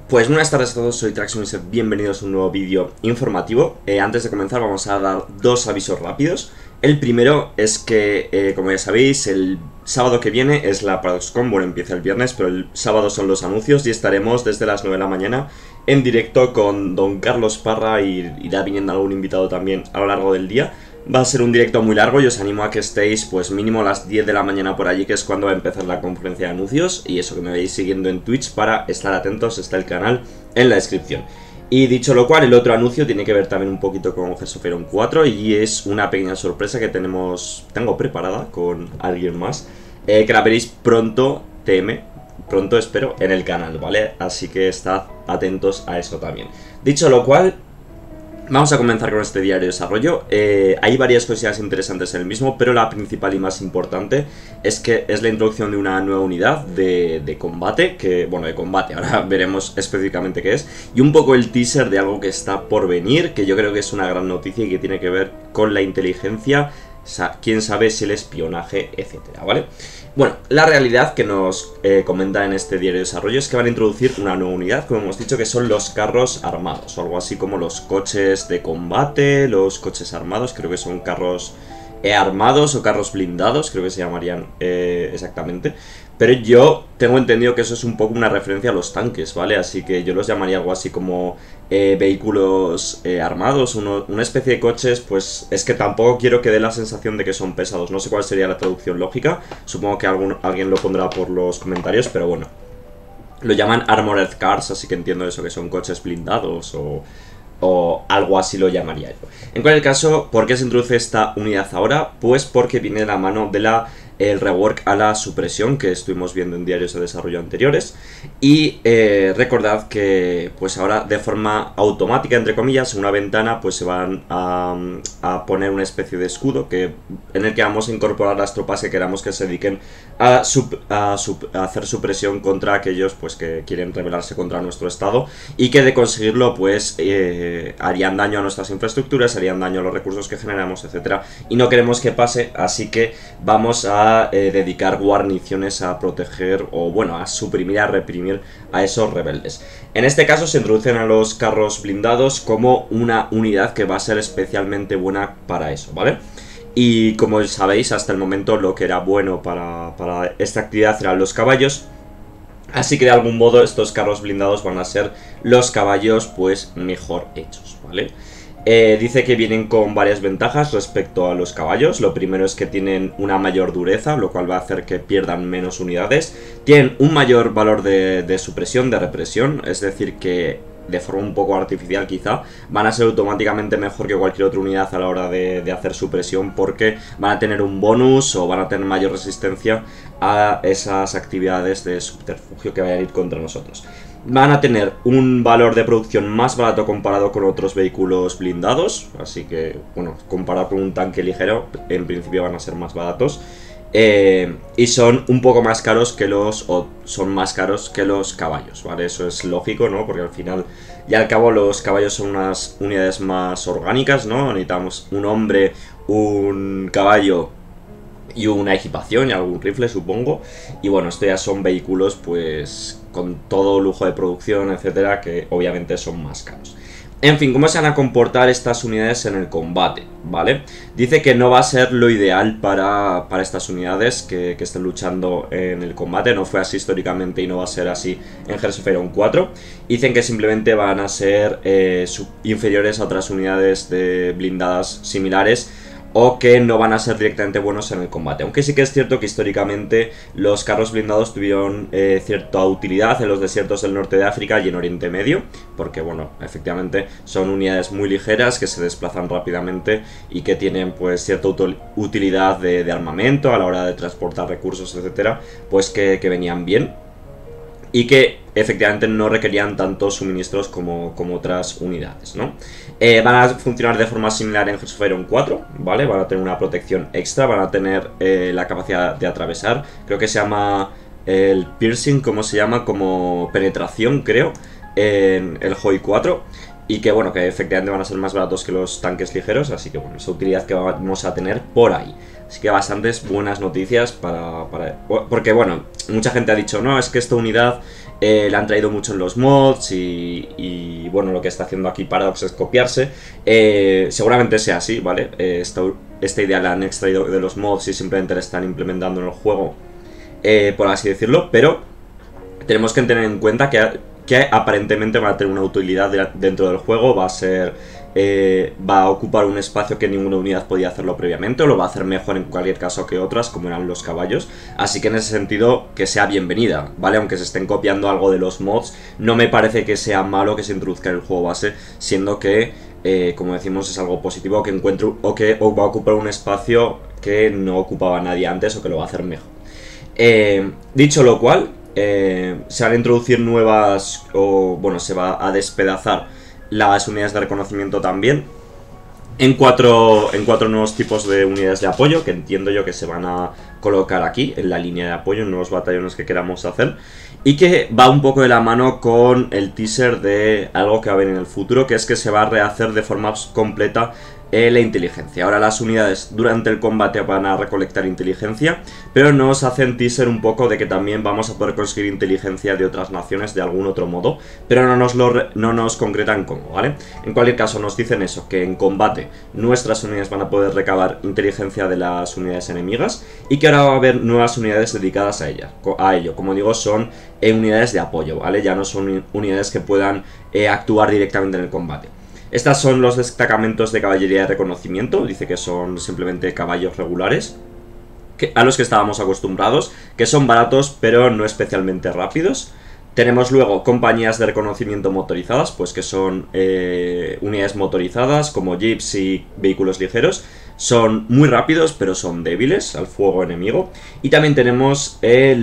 Pues buenas tardes a todos, soy Traxxon, bienvenidos a un nuevo vídeo informativo. Antes de comenzar vamos a dar dos avisos rápidos. El primero es que, como ya sabéis, el sábado que viene es la ParadoxCon, bueno, empieza el viernes, pero el sábado son los anuncios y estaremos desde las 9 de la mañana en directo con Don Carlos Parra y irá viniendo algún invitado también a lo largo del día. Va a ser un directo muy largo y os animo a que estéis pues mínimo a las 10 de la mañana por allí, que es cuando va a empezar la conferencia de anuncios, y eso, que me veáis siguiendo en Twitch para estar atentos, está el canal en la descripción. Y dicho lo cual, el otro anuncio tiene que ver también un poquito con Hearts of Iron 4 y es una pequeña sorpresa que tengo preparada con alguien más, que la veréis pronto, pronto espero, en el canal, ¿vale? Así que estad atentos a eso también. Dicho lo cual, vamos a comenzar con este diario de desarrollo. Hay varias cosas interesantes en el mismo, pero la principal y más importante es que es la introducción de una nueva unidad de combate, ahora veremos específicamente qué es, y un poco el teaser de algo que está por venir, que yo creo que es una gran noticia y que tiene que ver con la inteligencia, quién sabe si el espionaje, etcétera, ¿vale? Bueno, la realidad que nos comenta en este diario de desarrollo es que van a introducir una nueva unidad, como hemos dicho, que son los carros armados, o algo así como los coches de combate, los coches armados, creo que son carros armados o carros blindados, creo que se llamarían exactamente. Pero yo tengo entendido que eso es un poco una referencia a los tanques, ¿vale? Así que yo los llamaría algo así como vehículos armados, una especie de coches, pues es que tampoco quiero que dé la sensación de que son pesados. No sé cuál sería la traducción lógica, supongo que alguien lo pondrá por los comentarios, pero bueno. Lo llaman Armored Cars, así que entiendo eso, que son coches blindados o algo así lo llamaría yo. En cualquier caso, ¿por qué se introduce esta unidad ahora? Pues porque viene de la mano de el rework a la supresión que estuvimos viendo en diarios de desarrollo anteriores. Y recordad que pues ahora de forma automática, entre comillas, en una ventana pues se van a poner una especie de escudo en el que vamos a incorporar las tropas que queramos que se dediquen a hacer supresión contra aquellos pues que quieren rebelarse contra nuestro estado, y que de conseguirlo pues harían daño a nuestras infraestructuras, harían daño a los recursos que generamos, etcétera, y no queremos que pase, así que vamos a dedicar guarniciones a proteger o bueno, a suprimir, a reprimir a esos rebeldes. En este caso se introducen a los carros blindados como una unidad que va a ser especialmente buena para eso, ¿vale? Y como sabéis, hasta el momento lo que era bueno para esta actividad eran los caballos. Así que de algún modo estos carros blindados van a ser los caballos pues mejor hechos, ¿vale? Dice que vienen con varias ventajas respecto a los caballos. Lo primero es que tienen una mayor dureza, lo cual va a hacer que pierdan menos unidades. Tienen un mayor valor de supresión, de represión, es decir que de forma un poco artificial quizá, van a ser automáticamente mejor que cualquier otra unidad a la hora de hacer supresión, porque van a tener un bonus o van a tener mayor resistencia a esas actividades de subterfugio que vayan a ir contra nosotros. Van a tener un valor de producción más barato comparado con otros vehículos blindados, así que, bueno, comparado con un tanque ligero, en principio van a ser más baratos. Y son un poco más caros que son más caros que los caballos, ¿vale? Eso es lógico, ¿no? Porque al final y al cabo los caballos son unas unidades más orgánicas, ¿no? Necesitamos un hombre, un caballo y una equipación y algún rifle, supongo. Y bueno, estos ya son vehículos pues con todo lujo de producción, etcétera, que obviamente son más caros. En fin, ¿cómo se van a comportar estas unidades en el combate? ¿Vale? Dice que no va a ser lo ideal para estas unidades que estén luchando en el combate. No fue así históricamente y no va a ser así en Hearts of Iron 4. Dicen que simplemente van a ser inferiores a otras unidades blindadas similares, o que no van a ser directamente buenos en el combate. Aunque sí que es cierto que históricamente los carros blindados tuvieron cierta utilidad en los desiertos del norte de África y en Oriente Medio, porque bueno, efectivamente son unidades muy ligeras que se desplazan rápidamente y que tienen pues cierta utilidad de armamento a la hora de transportar recursos, etcétera, pues que venían bien y que efectivamente no requerían tantos suministros como otras unidades, ¿no? Van a funcionar de forma similar en Hearts of Iron 4, ¿vale? Van a tener una protección extra, van a tener la capacidad de atravesar, creo que se llama el piercing, ¿cómo se llama? Como penetración, creo, en el HOI 4. y que bueno, que efectivamente van a ser más baratos que los tanques ligeros, así que bueno, esa utilidad que vamos a tener por ahí. Así que bastantes buenas noticias porque bueno, mucha gente ha dicho, no, es que esta unidad la han traído mucho en los mods y bueno, lo que está haciendo aquí Paradox es copiarse. Seguramente sea así, ¿vale? Esta idea la han extraído de los mods y simplemente la están implementando en el juego, por así decirlo, pero tenemos que tener en cuenta que aparentemente va a tener una utilidad dentro del juego, va a ocupar un espacio que ninguna unidad podía hacerlo previamente, o lo va a hacer mejor en cualquier caso que otras, como eran los caballos. Así que en ese sentido, que sea bienvenida, ¿vale? Aunque se estén copiando algo de los mods, no me parece que sea malo que se introduzca en el juego base, siendo que, como decimos, es algo positivo que encuentre o que va a ocupar un espacio que no ocupaba nadie antes o que lo va a hacer mejor. Dicho lo cual, se van a introducir nuevas, o bueno, se va a despedazar las unidades de reconocimiento también en cuatro nuevos tipos de unidades de apoyo, que entiendo yo que se van a colocar aquí en la línea de apoyo, en nuevos batallones que queramos hacer, y que va un poco de la mano con el teaser de algo que va a venir en el futuro, que es que se va a rehacer de forma completa la inteligencia. Ahora las unidades durante el combate van a recolectar inteligencia, pero nos hacen teaser un poco de que también vamos a poder conseguir inteligencia de otras naciones de algún otro modo, pero no nos concretan cómo, ¿vale? En cualquier caso nos dicen eso, que en combate nuestras unidades van a poder recabar inteligencia de las unidades enemigas y que ahora va a haber nuevas unidades dedicadas a ello. Como digo, son unidades de apoyo, ¿vale? Ya no son unidades que puedan actuar directamente en el combate. Estas son los destacamentos de caballería de reconocimiento, dice que son simplemente caballos regulares, a los que estábamos acostumbrados, que son baratos pero no especialmente rápidos. Tenemos luego compañías de reconocimiento motorizadas, pues que son unidades motorizadas como jeeps y vehículos ligeros. Son muy rápidos pero son débiles al fuego enemigo. Y también tenemos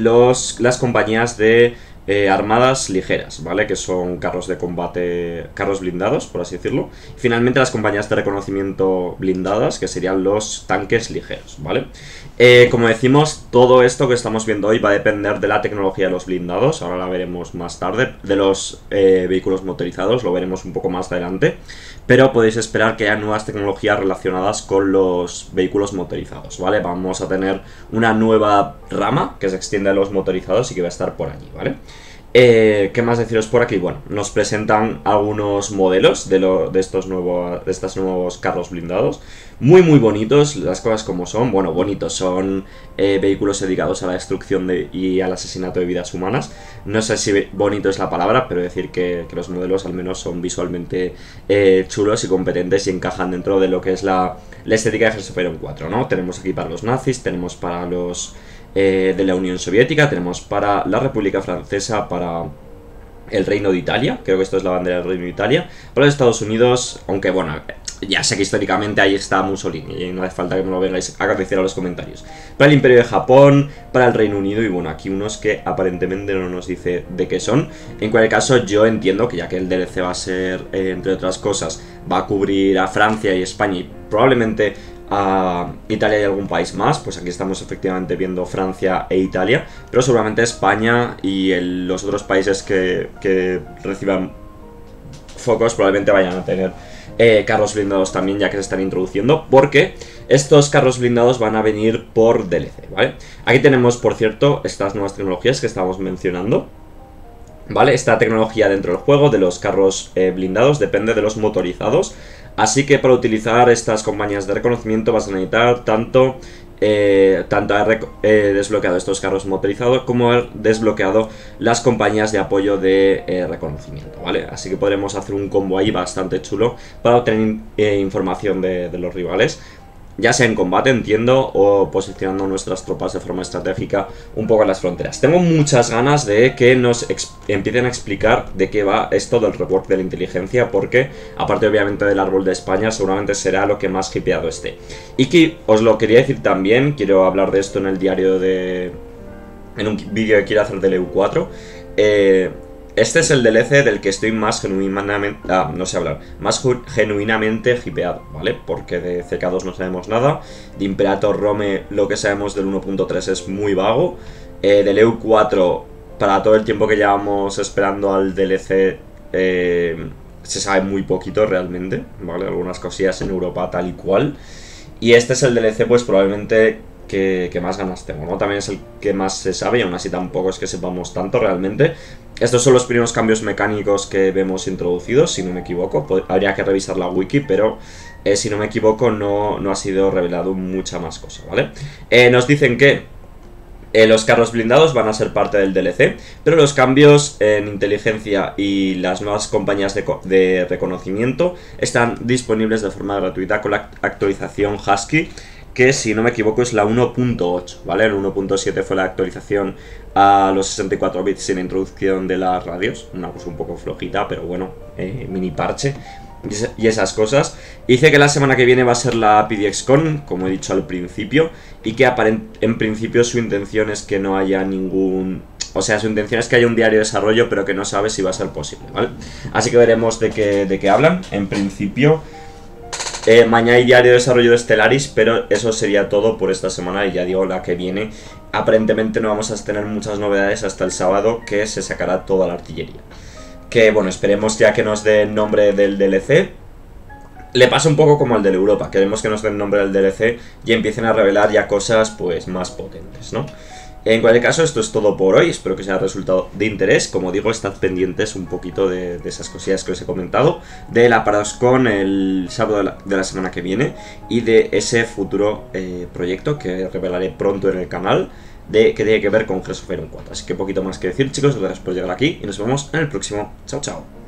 las compañías de armadas ligeras, ¿vale? Que son carros de combate, carros blindados, por así decirlo. Y finalmente las compañías de reconocimiento blindadas, que serían los tanques ligeros, ¿vale? Como decimos, todo esto que estamos viendo hoy va a depender de la tecnología de los blindados, ahora la veremos más tarde, de los vehículos motorizados, lo veremos un poco más adelante, pero podéis esperar que haya nuevas tecnologías relacionadas con los vehículos motorizados, ¿vale? Vamos a tener una nueva rama que se extiende a los motorizados y que va a estar por allí, ¿vale? ¿Qué más deciros por aquí? Bueno, nos presentan algunos modelos de estos nuevos carros blindados. Muy bonitos, las cosas como son. Bueno, bonitos, son vehículos dedicados a la destrucción y al asesinato de vidas humanas. No sé si bonito es la palabra, pero decir que los modelos al menos son visualmente chulos y competentes y encajan dentro de lo que es la estética de Hearts of Iron 4, ¿no? Tenemos aquí para los nazis, tenemos para los de la Unión Soviética, tenemos para la República Francesa, para el Reino de Italia, creo que esto es la bandera del Reino de Italia, para los Estados Unidos, aunque bueno, ya sé que históricamente ahí está Mussolini y no hace falta que me lo vengáis a decir a los comentarios. Para el Imperio de Japón, para el Reino Unido y bueno, aquí unos que aparentemente no nos dice de qué son. En cualquier caso, yo entiendo que ya que el DLC va a ser, entre otras cosas, va a cubrir a Francia y España y probablemente a Italia y algún país más, pues aquí estamos efectivamente viendo Francia e Italia, pero seguramente España y los otros países que reciban focos probablemente vayan a tener carros blindados también, ya que se están introduciendo, porque estos carros blindados van a venir por DLC, ¿vale? Aquí tenemos, por cierto, estas nuevas tecnologías que estábamos mencionando, ¿vale? Esta tecnología dentro del juego de los carros blindados depende de los motorizados. Así que para utilizar estas compañías de reconocimiento vas a necesitar tanto haber desbloqueado estos carros motorizados como haber desbloqueado las compañías de apoyo de reconocimiento, ¿vale? Así que podremos hacer un combo ahí bastante chulo para obtener información de los rivales, ya sea en combate, entiendo, o posicionando nuestras tropas de forma estratégica un poco en las fronteras. Tengo muchas ganas de que nos empiecen a explicar de qué va esto del rework de la inteligencia, porque, aparte obviamente del árbol de España, seguramente será lo que más hipeado esté. Y que os lo quería decir también, quiero hablar de esto en el diario en un vídeo que quiero hacer del EU4. Este es el DLC del que estoy más genuinamente... más genuinamente hipeado, ¿vale? Porque de CK2 no sabemos nada. De Imperator Rome lo que sabemos del 1.3 es muy vago. Del EU4, para todo el tiempo que llevamos esperando al DLC, se sabe muy poquito realmente, ¿vale? Algunas cosillas en Europa tal y cual. Y este es el DLC pues probablemente que más ganas tengo, ¿no? También es el que más se sabe y aún así tampoco es que sepamos tanto realmente. Estos son los primeros cambios mecánicos que vemos introducidos, si no me equivoco. Habría que revisar la wiki, pero si no me equivoco no ha sido revelado mucha más cosa, ¿vale? Nos dicen que los carros blindados van a ser parte del DLC, pero los cambios en inteligencia y las nuevas compañías de reconocimiento están disponibles de forma gratuita con la actualización Husky, que si no me equivoco es la 1.8, ¿vale? El 1.7 fue la actualización a los 64 bits sin introducción de las radios, una cosa un poco flojita, pero bueno, mini parche y esas cosas. Dice que la semana que viene va a ser la PDXCon, como he dicho al principio, y que en principio su intención es que no haya ningún... O sea, su intención es que haya un diario de desarrollo, pero que no sabe si va a ser posible, ¿vale? Así que veremos de qué hablan. En principio, mañana hay diario de desarrollo de Stellaris, pero eso sería todo por esta semana y ya digo, la que viene. Aparentemente no vamos a tener muchas novedades hasta el sábado, que se sacará toda la artillería. Que bueno, esperemos ya que nos dé el nombre del DLC. Le pasa un poco como al del Europa, queremos que nos den el nombre del DLC y empiecen a revelar ya cosas pues más potentes, ¿no? En cualquier caso, esto es todo por hoy, espero que os haya resultado de interés. Como digo, estad pendientes un poquito de esas cosillas que os he comentado, de la PDXCon el sábado de la semana que viene y de ese futuro proyecto que revelaré pronto en el canal, que tiene que ver con Gears of War 4. Así que poquito más que decir, chicos, gracias por llegar aquí y nos vemos en el próximo. Chao, chao.